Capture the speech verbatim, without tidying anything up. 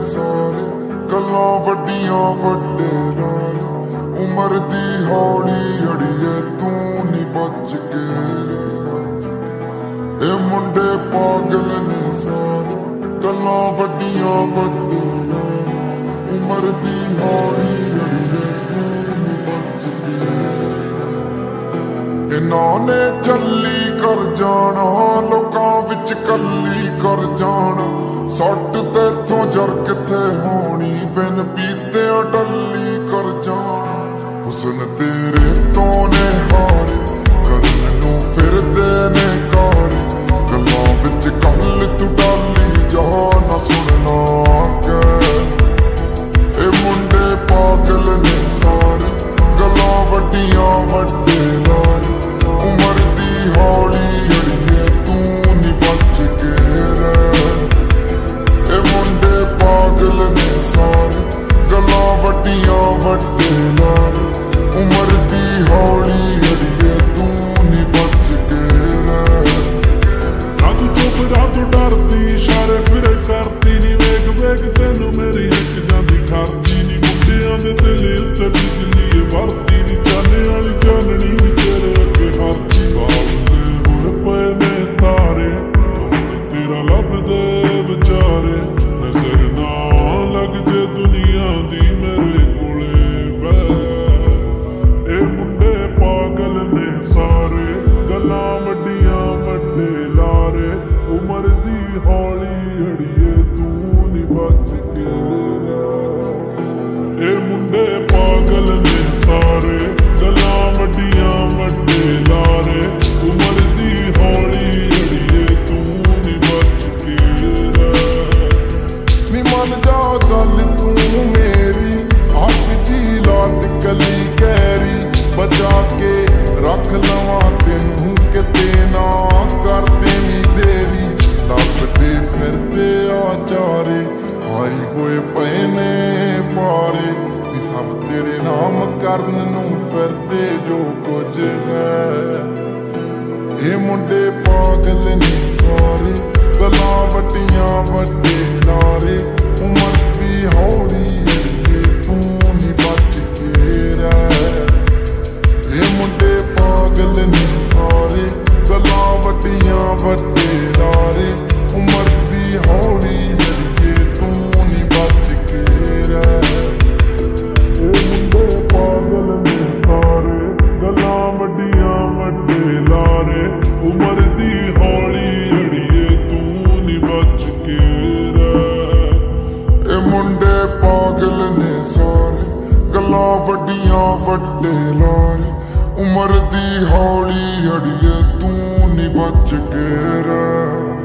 सारे गल्लां वड्डियां वड्डे लारे उमर दी हौली अड़िए तू नी बच के रह। ए मुंडे पागल ने सारे गल्लां वड्डियां वड्डे लारे उमर दी हौली अड़िए तू नी बच के रह। इन्हां ने चली कर जाना लोकां विच कली कर जाना सट तेथों जर किथे होनी बिन पीते टल्ली कर जाना। हुस्न तेरे तो ने हारे करन नूं फिरदे ने कारे गल्लां विच गल तू डाली जा ना सुनना के। ए मुंडे पागल ने सारे गल्लां वड्डियां वड्डे लारे उमर दी हौली अड़िए तू नी बच के रह। ए मुंडे पागल ने सारे गल्लां वड्डियां वड्डे लारे उमर दी हौली अड़िए तू नी बच के रह। ना तू चुप ना तू डरदी इशारे फिरे करती नी वेग वेग तेनू मेरी हिक जांदी खाती नी मुंडियां दे दिले उत्ते बिजली वरती नी जाने वाली जाननी नी तेरे अगे हाथी बावले होए पे ने तारे तोड़ तेरा लभदे विचारे नजर ना लग जे दुनिया दी मेरे कोले बह। ए मुंडे पागल ने सारे गल्लां वड्डियां वड्डे लारे उमर दी हौली अड़िए तू नी बच के रह। ए मुंडे पागल ने सारे गल्लां वड्डियां वड्डे लारे उमर दी हौली अड़िए तू नी बच के रह। नी मन जा गल तू मेरी हक जी लाट कली कैरी बचा के रख लवां तेनू किते ना कर देनी देरी। लभदे फिरदे आचारे आई होए पए ने पारे सब तेरे नाम करन नूं फिरदे जो कुछ है। ए मुंडे पागल ने सारे गल्लां वड्डियां वड्डे लारे उमर दी हौली अड़िए तू नी बच के रह। ए मुंडे पागल ने सारे गल्लां वड्डियां वड्डे लारे उमर दी हौली अड़िए तू नी बच के रह। ए मुंडे पागल ने सारे गल्लां वड्डियां वड्डे लारे उमर दी हौली अड़िए तू नी बच के रह। ए मुंडे पागल ने सारे गल्लां वड्डियां वड्डे लारे उमर दी हौली अड़िए तू नी बच के रह।